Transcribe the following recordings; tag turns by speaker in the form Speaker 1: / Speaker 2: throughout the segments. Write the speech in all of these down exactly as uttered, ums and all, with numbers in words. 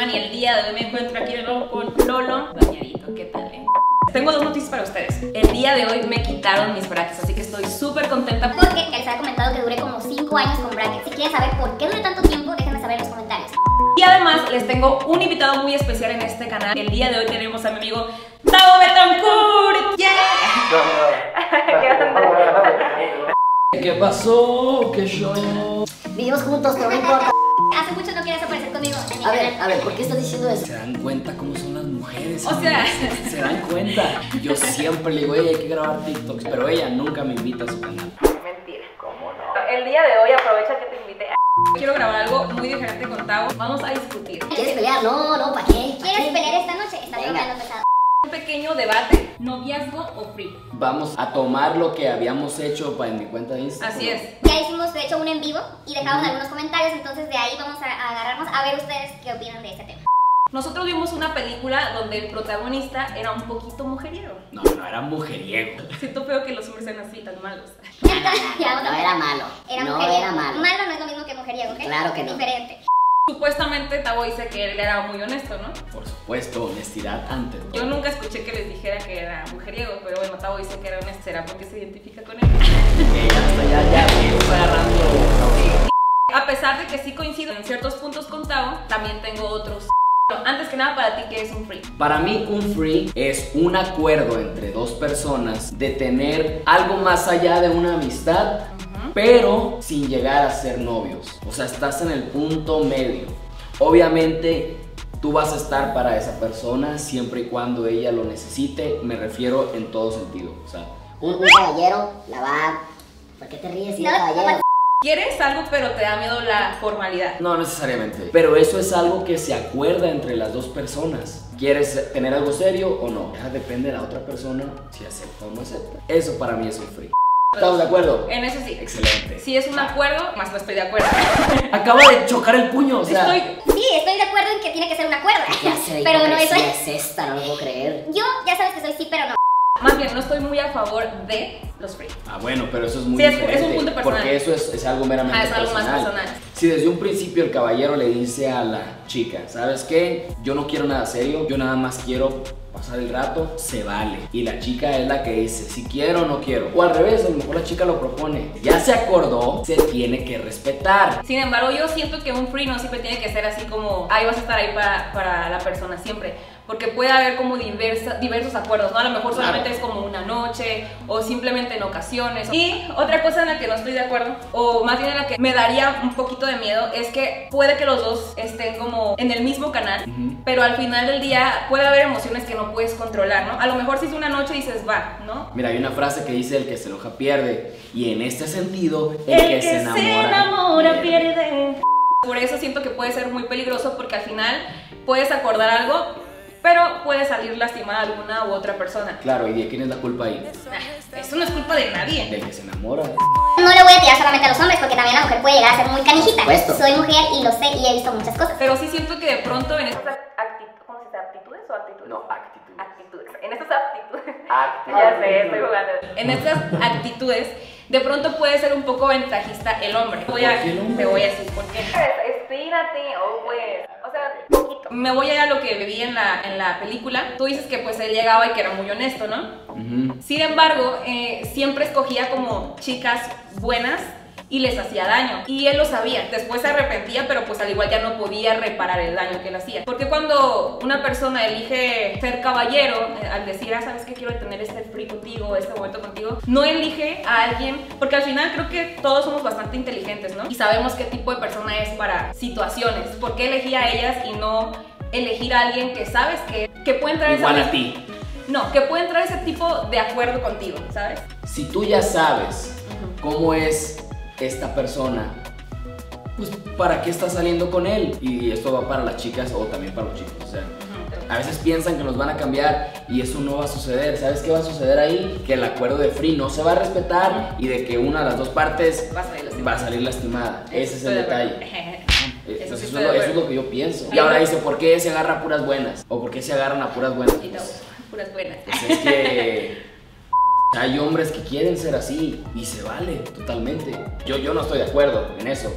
Speaker 1: Y el día de hoy me encuentro aquí de nuevo con Lolo Bañadito. ¿Qué tal, eh? Tengo dos noticias para ustedes. El día de hoy me quitaron mis brackets, así que estoy súper contenta.
Speaker 2: Porque él se ha comentado que duré como cinco años con brackets. Si quieren saber por qué duré tanto tiempo, déjenme saber en los comentarios.
Speaker 1: Y además les tengo un invitado muy especial en este canal. El día de hoy tenemos a mi amigo Tavo Betancourt. ¡Yeah!
Speaker 3: ¿Qué pasó? ¿Qué yo?
Speaker 2: Vivimos juntos, pero no importa. Hace mucho no quieres aparecer conmigo.
Speaker 4: A ver, a ver, ¿por qué estás diciendo eso?
Speaker 3: ¿Se dan cuenta cómo son las mujeres?
Speaker 1: O sea,
Speaker 3: ¿Se, se dan cuenta? Yo siempre le digo, ella hay que grabar TikToks, pero ella nunca me invita a su canal.
Speaker 1: Mentira, ¿cómo no? El día de hoy aprovecha que te invité. Quiero grabar algo muy diferente con Tavo. Vamos a discutir.
Speaker 4: ¿Quieres pelear? No, no, ¿para qué?
Speaker 2: ¿Quieres pelear esta noche? Estás bromeando pesado.
Speaker 1: Un pequeño debate, noviazgo o free.
Speaker 3: Vamos a tomar lo que habíamos hecho para en mi cuenta de Instagram.
Speaker 1: Así es.
Speaker 2: Ya hicimos de hecho un en vivo y dejamos algunos comentarios, entonces de ahí vamos a, a agarrarnos a ver ustedes qué opinan de este tema.
Speaker 1: Nosotros vimos una película donde el protagonista era un poquito mujeriego.
Speaker 3: No, no, era mujeriego.
Speaker 1: Siento feo que los hombres sean así, tan malos.
Speaker 2: Entonces, ya,
Speaker 4: No,
Speaker 2: vamos a-
Speaker 4: era malo.
Speaker 2: Era
Speaker 4: no
Speaker 2: mujeriego.
Speaker 4: era malo.
Speaker 2: Malo no es lo mismo que mujeriego, ¿ok?
Speaker 4: Claro que no.
Speaker 2: Diferente.
Speaker 1: Supuestamente Tavo dice que él era muy honesto, ¿no?
Speaker 3: Por supuesto, honestidad ante todo.
Speaker 1: Yo nunca escuché que les dijera que era mujeriego, pero bueno, Tavo dice que era honesto. ¿Será porque se identifica con él?
Speaker 3: Eh, ya está, ya, ya, me está agarrando.
Speaker 1: A pesar de que sí coincido en ciertos puntos con Tavo, también tengo otros. Bueno, antes que nada, para ti, ¿qué es un free?
Speaker 3: Para mí, un free es un acuerdo entre dos personas de tener algo más allá de una amistad, pero sin llegar a ser novios. O sea, estás en el punto medio. Obviamente, tú vas a estar para esa persona siempre y cuando ella lo necesite. Me refiero en todo sentido. O sea,
Speaker 4: Un, un caballero la va. ¿Por qué te ríes si
Speaker 2: No,
Speaker 4: es caballero?
Speaker 1: Quieres algo, pero te da miedo la formalidad.
Speaker 3: no necesariamente. Pero eso es algo que se acuerda entre las dos personas. ¿Quieres tener algo serio o no? Ya depende de la otra persona si acepta o no acepta. Eso para mí es un free. ¿Estamos de acuerdo?
Speaker 1: En eso sí.
Speaker 3: Excelente.
Speaker 1: Si es un acuerdo, más no estoy de acuerdo.
Speaker 3: Acaba de chocar el puño, o sea.
Speaker 1: Estoy...
Speaker 2: Sí, estoy de acuerdo en que tiene que ser un acuerdo.
Speaker 4: Ya sé de
Speaker 2: Pero no
Speaker 4: hipocresía
Speaker 2: eso es.
Speaker 4: es esta, no lo puedo creer.
Speaker 2: Yo ya sabes que soy sí, pero no.
Speaker 1: Más bien, no estoy muy a favor de los free.
Speaker 3: Ah, bueno, pero eso es muy
Speaker 1: Sí, es-
Speaker 3: diferente.
Speaker 1: es un punto personal.
Speaker 3: Porque eso es, es algo meramente
Speaker 1: Ah, es algo más
Speaker 3: personal.
Speaker 1: personal.
Speaker 3: Si desde un principio el caballero le dice a la chica, ¿sabes qué? Yo no quiero nada serio, yo nada más quiero pasar el rato, se vale. Y la chica es la que dice, si quiero o no quiero. O al revés, a lo mejor la chica lo propone. Ya se acordó, se tiene que respetar.
Speaker 1: Sin embargo, yo siento que un free no siempre tiene que ser así como, ahí vas a estar ahí para, para la persona siempre. Porque puede haber como diversa, diversos acuerdos, ¿no? A lo mejor solamente
Speaker 3: Claro.
Speaker 1: es como una noche o simplemente en ocasiones. Y otra cosa en la que no estoy de acuerdo, o más bien en la que me daría un poquito de miedo, es que puede que los dos estén como en el mismo canal,
Speaker 3: Ujú.
Speaker 1: pero al final del día puede haber emociones que no puedes controlar, ¿no? A lo mejor si es una noche dices, va, ¿no?
Speaker 3: Mira, hay una frase que dice, el que se enoja pierde. Y en este sentido, el, que, se enamora,
Speaker 1: pierde. Por eso siento que puede ser muy peligroso porque al final puedes acordar algo, pero puede salir lastimada alguna u otra persona.
Speaker 3: Claro, ¿y de quién es la culpa ahí?
Speaker 1: Ah, eso no es culpa de nadie.
Speaker 3: Del que se enamora.
Speaker 2: No le voy a tirar solamente a los hombres porque también la mujer puede llegar a ser muy canijita.
Speaker 4: Por supuesto.
Speaker 2: Soy mujer y lo sé y he visto muchas cosas.
Speaker 1: Pero sí siento que de pronto en estas actitudes, ¿cómo se dice? ¿Aptitudes o actitudes?
Speaker 3: No, actitud.
Speaker 1: Actitudes. En estas aptitudes.
Speaker 3: Actitud.
Speaker 1: Ya sé, estoy jugando. En estas actitudes, de pronto puede ser un poco ventajista el hombre. Voy a,
Speaker 3: ¿Por qué el hombre?
Speaker 1: te voy a decir por qué. Espírate, o pues, o sea, poquito. Me voy a ir a lo que viví en la, en la película. Tú dices que pues él llegaba y que era muy honesto, ¿no?
Speaker 3: Ujú.
Speaker 1: Sin embargo, eh, siempre escogía como chicas buenas y les hacía daño. Y él lo sabía. Después se arrepentía, pero pues al igual ya no podía reparar el daño que él hacía. Porque cuando una persona elige ser caballero, eh, al decir, ah, ¿sabes qué? Quiero tener este free contigo, este momento contigo, no elige a alguien, porque al final creo que todos somos bastante inteligentes, ¿no? Y sabemos qué tipo de persona es para situaciones. ¿Por qué elegir a ellas y no elegir a alguien que sabes que, que puede entrar
Speaker 3: Igual
Speaker 1: esa
Speaker 3: a ti.
Speaker 1: No, que puede entrar ese tipo de acuerdo contigo, ¿sabes?
Speaker 3: Si tú ya sabes cómo es esta persona, pues ¿para qué estás saliendo con él? Y esto va para las chicas o también para los chicos. O sea, a veces piensan que nos van a cambiar y eso no va a suceder. ¿Sabes qué va a suceder ahí? Que el acuerdo de free no se va a respetar y de que una de las dos partes
Speaker 1: Va a salir lastimada.
Speaker 3: va a salir lastimada. Ese es el detalle.
Speaker 1: Eso
Speaker 3: Eso,
Speaker 1: sí
Speaker 3: es
Speaker 1: estoy
Speaker 3: lo,
Speaker 1: de
Speaker 3: eso es
Speaker 1: acuerdo.
Speaker 3: lo que yo pienso. Y
Speaker 1: Ay,
Speaker 3: ahora
Speaker 1: no.
Speaker 3: dice, ¿por qué se agarra a puras buenas? ¿O por qué se agarran a puras buenas?
Speaker 1: Y todo, puras buenas.
Speaker 3: Pues es que hay hombres que quieren ser así y se vale totalmente. Yo, yo no estoy de acuerdo en eso,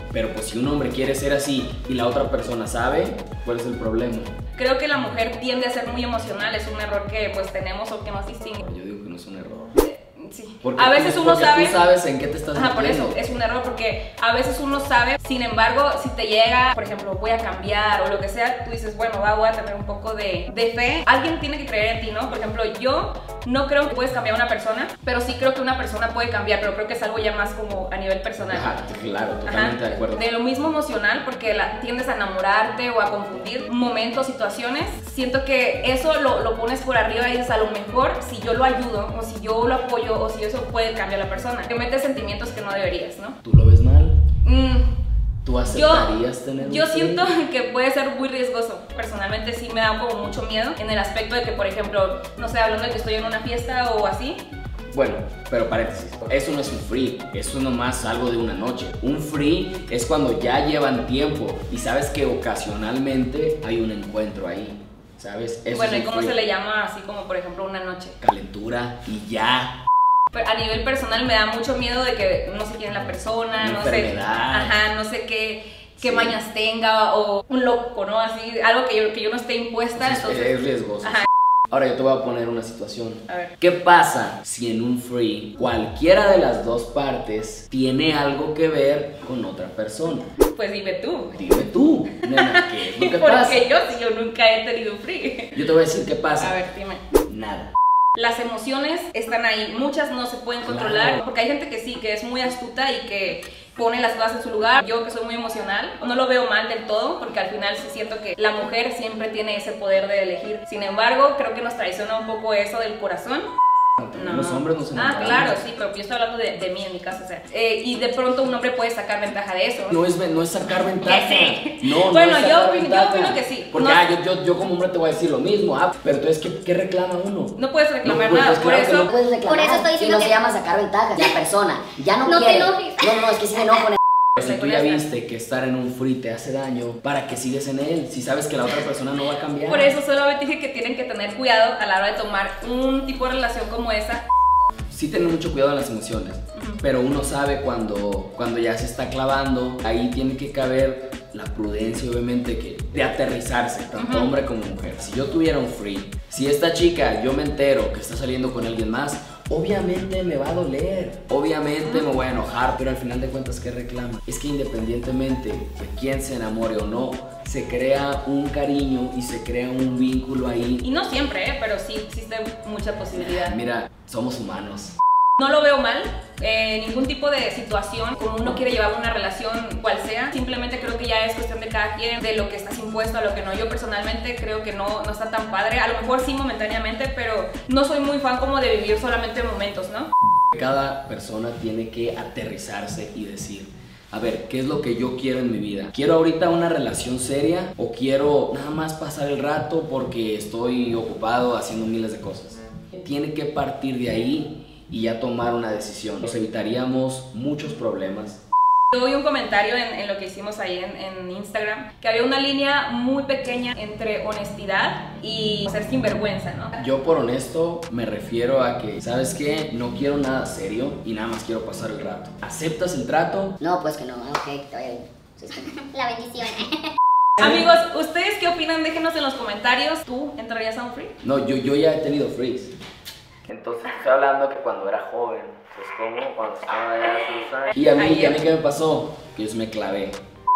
Speaker 3: Pero pues si un hombre quiere ser así y la otra persona sabe, ¿cuál es el problema?
Speaker 1: Creo que la mujer tiende a ser muy emocional, es un error que pues tenemos o que nos distingue.
Speaker 3: Yo digo que no es un error.
Speaker 1: Sí.
Speaker 3: Porque
Speaker 1: A veces
Speaker 3: tú,
Speaker 1: uno
Speaker 3: porque
Speaker 1: sabe.
Speaker 3: tú sabes en qué te estás
Speaker 1: Ajá, por
Speaker 3: metiendo.
Speaker 1: eso es un error, porque a veces uno sabe, sin embargo, si te llega, por ejemplo, voy a cambiar o lo que sea, tú dices, bueno, va, voy a tener un poco de, de fe. Alguien tiene que creer en ti, ¿no? Por ejemplo, yo no creo que puedes cambiar a una persona, pero sí creo que una persona puede cambiar, pero creo que es algo ya más como a nivel personal.
Speaker 3: Ajá, claro, totalmente
Speaker 1: Ajá.
Speaker 3: de acuerdo.
Speaker 1: De lo mismo emocional, porque la, tiendes a enamorarte o a confundir momentos, situaciones. Siento que eso lo, lo pones por arriba y dices, a lo mejor si yo lo ayudo o si yo lo apoyo o si eso puede cambiar a la persona. Te metes sentimientos que no deberías, ¿no?
Speaker 3: ¿Tú lo ves mal?
Speaker 1: Mm.
Speaker 3: ¿Tú aceptarías tener un
Speaker 1: Yo
Speaker 3: free?
Speaker 1: siento que puede ser muy riesgoso. Personalmente sí me da como mucho miedo en el aspecto de que, por ejemplo, no sé, hablando de que estoy en una fiesta o así.
Speaker 3: Bueno, pero paréntesis, eso no es un free, eso es nomás algo de una noche. Un free es cuando ya llevan tiempo y sabes que ocasionalmente hay un encuentro ahí, ¿sabes? Eso
Speaker 1: Bueno,
Speaker 3: es
Speaker 1: ¿y
Speaker 3: un
Speaker 1: cómo
Speaker 3: free.
Speaker 1: se le llama así como, por ejemplo, una noche?
Speaker 3: Calentura y ya.
Speaker 1: Pero a nivel personal me da mucho miedo de que no sé quién es la persona,
Speaker 3: Una
Speaker 1: no sé,
Speaker 3: enfermedad.
Speaker 1: ajá, no sé qué, qué
Speaker 3: Sí.
Speaker 1: mañas tenga o un loco, ¿no? Así, algo que yo, que yo no esté impuesta,
Speaker 3: Es,
Speaker 1: entonces...
Speaker 3: es riesgoso.
Speaker 1: Ajá.
Speaker 3: Ahora yo te voy a poner una situación.
Speaker 1: A ver.
Speaker 3: ¿Qué pasa si en un free cualquiera de las dos partes tiene algo que ver con otra persona?
Speaker 1: Pues dime tú.
Speaker 3: Dime tú, nena, ¿qué es lo que pasa?
Speaker 1: Porque yo sí, yo nunca he tenido un free.
Speaker 3: Yo te voy a decir qué pasa.
Speaker 1: A ver, dime.
Speaker 3: Nada.
Speaker 1: Las emociones están ahí, muchas no se pueden controlar,
Speaker 3: Claro.
Speaker 1: porque hay gente que sí, que es muy astuta y que pone las cosas en su lugar. Yo que soy muy emocional, no lo veo mal del todo, porque al final sí siento que la mujer siempre tiene ese poder de elegir. Sin embargo, creo que nos traiciona un poco eso del corazón. No.
Speaker 3: Los hombres no se
Speaker 1: Ah,
Speaker 3: enamoran.
Speaker 1: claro, sí, pero yo estoy hablando de, de mí en mi caso, o sea. Eh, y de pronto un hombre puede sacar ventaja de eso.
Speaker 3: No es, no es sacar ventaja.
Speaker 1: Que sí.
Speaker 3: No, no
Speaker 1: Bueno,
Speaker 3: es
Speaker 1: yo
Speaker 3: sacar
Speaker 1: opino- yo
Speaker 3: ventaja.
Speaker 1: opino que sí.
Speaker 3: Porque
Speaker 1: No-
Speaker 3: ah, yo, yo, yo como hombre te voy a decir lo mismo. Ah, pero entonces, ¿qué, qué reclama uno?
Speaker 1: No puedes reclamar
Speaker 3: No, pues,
Speaker 1: nada,
Speaker 3: pues,
Speaker 1: por
Speaker 3: claro que
Speaker 1: eso...
Speaker 3: no.
Speaker 4: Puedes reclamar.
Speaker 2: Por eso estoy
Speaker 4: y
Speaker 2: diciendo
Speaker 4: no se
Speaker 2: que-
Speaker 4: llama sacar ventajas. La persona ya no,
Speaker 2: No te
Speaker 4: quiere.
Speaker 2: enojes.
Speaker 4: No, no, es que si me enojo.
Speaker 3: Si tú ya viste que estar en un free te hace daño, ¿para qué sigues en él? Si sabes que la otra persona no va a cambiar.
Speaker 1: Por eso solamente dije que tienen que tener cuidado a la hora de tomar un tipo de relación como esa.
Speaker 3: Sí tener mucho cuidado en las emociones, pero uno sabe cuando, cuando ya se está clavando, ahí tiene que caber la prudencia, obviamente, que de aterrizarse, tanto
Speaker 1: Ujú.
Speaker 3: hombre como mujer. Si yo tuviera un free, si esta chica, yo me entero que está saliendo con alguien más, obviamente me va a doler, obviamente me voy a enojar, pero al final de cuentas, ¿qué reclama? Es que independientemente de quién se enamore o no, se crea un cariño y se crea un vínculo ahí.
Speaker 1: Y no siempre, ¿eh? Pero sí existe mucha posibilidad.
Speaker 3: Mira, somos humanos.
Speaker 1: No lo veo mal, eh, ningún tipo de situación, como uno quiere llevar una relación, cual sea. Simplemente creo que ya es cuestión de cada quien, de lo que estás impuesto a lo que no. Yo personalmente creo que no, no está tan padre. A lo mejor sí momentáneamente, pero no soy muy fan como de vivir solamente momentos, ¿no?
Speaker 3: Cada persona tiene que aterrizarse y decir, a ver, ¿qué es lo que yo quiero en mi vida? ¿Quiero ahorita una relación seria o quiero nada más pasar el rato porque estoy ocupado haciendo miles de cosas? Tiene que partir de ahí y ya tomar una decisión. Nos evitaríamos muchos problemas.
Speaker 1: Yo vi un comentario en, en lo que hicimos ahí en, en Instagram, que había una línea muy pequeña entre honestidad y ser sinvergüenza, ¿no?
Speaker 3: Yo por honesto me refiero a que, ¿sabes qué? No quiero nada serio y nada más quiero pasar el rato. ¿Aceptas el trato?
Speaker 4: No, pues que no. Ah, ok, te vaya bien. Sí, sí.
Speaker 2: La bendición.
Speaker 1: Amigos, ¿ustedes qué opinan? Déjenos en los comentarios. ¿Tú entrarías a un free?
Speaker 3: No, yo, yo ya he tenido frees. Entonces estoy hablando que cuando era joven, pues como cuando estaba ya sus años. ¿Y a mí,
Speaker 1: Ayer.
Speaker 3: ¿y a mí qué me pasó? Que yo me clavé.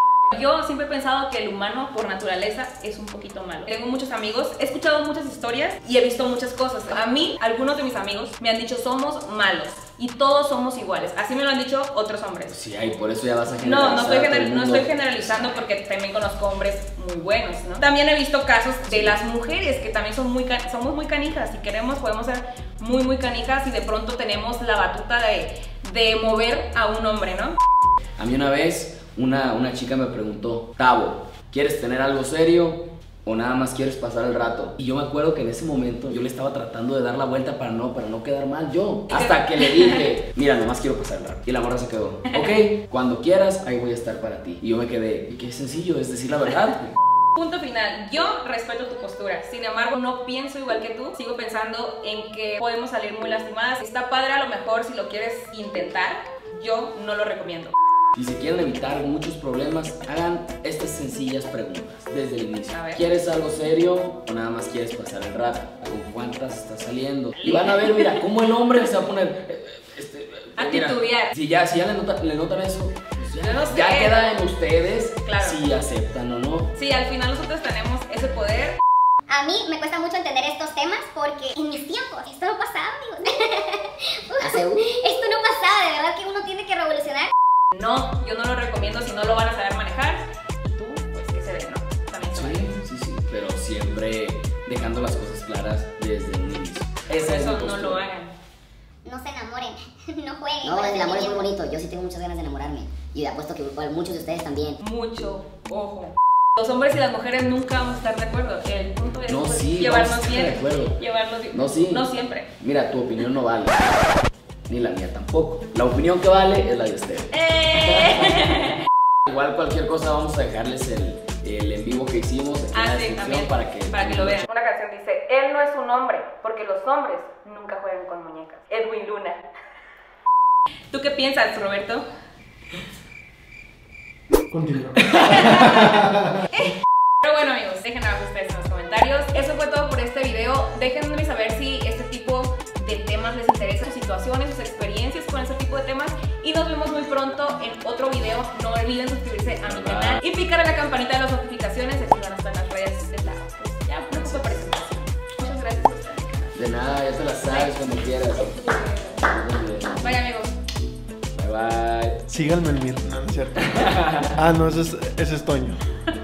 Speaker 1: Yo siempre he pensado que el humano, por naturaleza, es un poquito malo. Tengo muchos amigos, he escuchado muchas historias y he visto muchas cosas. A mí, algunos de mis amigos me han dicho, somos malos y todos somos iguales. Así me lo han dicho otros hombres.
Speaker 3: Sí, ay, por eso ya vas a generalizar.
Speaker 1: No, no estoy,
Speaker 3: a todo
Speaker 1: gener-
Speaker 3: el
Speaker 1: no
Speaker 3: mundo.
Speaker 1: estoy generalizando porque también conozco hombres muy buenos, ¿no? También he visto casos de las mujeres que también son muy ca- somos muy canijas. Si queremos, podemos ser muy, muy canijas y de pronto tenemos la batuta de, de mover a un hombre, ¿no?
Speaker 3: A mí una vez, una, una chica me preguntó, Tavo, ¿quieres tener algo serio o nada más quieres pasar el rato? Y yo me acuerdo que en ese momento yo le estaba tratando de dar la vuelta para no, para no quedar mal yo. Hasta que le dije, mira, nomás quiero pasar el rato. Y la morra se quedó, ok, cuando quieras, ahí voy a estar para ti. Y yo me quedé, y qué sencillo, es decir la verdad.
Speaker 1: Punto final, yo respeto tu postura, sin embargo no pienso igual que tú, sigo pensando en que podemos salir muy lastimadas. Está padre a lo mejor si lo quieres intentar, yo no lo recomiendo.
Speaker 3: Y si quieren evitar muchos problemas, hagan estas sencillas preguntas desde el inicio.
Speaker 1: A ver.
Speaker 3: ¿Quieres algo serio o nada más quieres pasar el rato? ¿Con cuántas estás saliendo? Y van a ver, mira, cómo el hombre se va a poner... eh, Este,
Speaker 1: A
Speaker 3: mira,
Speaker 1: titubear.
Speaker 3: si ya, si ya le, nota- le notan eso, pues ya,
Speaker 1: Yo no sé.
Speaker 3: ya queda en ustedes
Speaker 1: Claro.
Speaker 3: si aceptan o no.
Speaker 1: Sí, al final nosotros tenemos ese poder.
Speaker 2: A mí me cuesta mucho entender estos temas porque en mis tiempos esto no pasaba, amigos.
Speaker 4: Hace un...
Speaker 2: Esto no pasaba, de verdad que uno tiene que revolucionar.
Speaker 1: No, yo no lo recomiendo si no lo van a saber manejar. Y tú, pues que se ve, ¿no? También se vale.
Speaker 3: Sí, sí, sí, pero siempre dejando las cosas claras desde un inicio.
Speaker 1: Por
Speaker 3: Esa es
Speaker 1: eso
Speaker 3: mi
Speaker 1: no
Speaker 3: postura.
Speaker 1: lo hagan.
Speaker 2: No se enamoren, no jueguen.
Speaker 4: No,
Speaker 2: con
Speaker 4: el
Speaker 2: los
Speaker 4: amor es muy
Speaker 2: sentimientos.
Speaker 4: bonito. Yo sí tengo muchas ganas de enamorarme. Y apuesto que igual muchos de ustedes también.
Speaker 1: Mucho, ojo. Los hombres y las mujeres nunca vamos a estar de acuerdo. El punto es
Speaker 3: No,
Speaker 1: pues,
Speaker 3: sí,
Speaker 1: llevarnos
Speaker 3: vamos a estar
Speaker 1: bien.
Speaker 3: de acuerdo.
Speaker 1: Llevarnos bien.
Speaker 3: No, sí.
Speaker 1: No siempre.
Speaker 3: Mira, tu opinión no vale. Ni la mía tampoco. La opinión que vale es la de ustedes.
Speaker 1: ¡Eh!
Speaker 3: Igual cualquier cosa vamos a dejarles el, el en vivo que hicimos aquí en
Speaker 1: Ah,
Speaker 3: la
Speaker 1: sí,
Speaker 3: descripción
Speaker 1: también.
Speaker 3: para que,
Speaker 1: Para que lo vean. Una canción dice, él no es un hombre, porque los hombres nunca juegan con muñecas. Edwin Luna. ¿Tú qué piensas, Roberto?
Speaker 5: Continúa.
Speaker 1: Pero bueno, amigos, déjenme a ustedes en los comentarios. Eso fue todo por este video. Déjenme saber si este tipo de temas les interesa, sus situaciones, sus experiencias con este tipo de temas. Y nos vemos muy pronto en otro video. No olviden suscribirse a mi canal y picar en la campanita de las notificaciones. Aquí van a estar las redes de la. Pues ya, no fue presentación. Muchas gracias por estar en el canal.
Speaker 3: De nada, ya te la sabes cuando quieras.
Speaker 1: Bye, amigos.
Speaker 3: Bye bye.
Speaker 5: Síganme en mi... No, no es cierto. Ah, no, ese es, ese es Toño.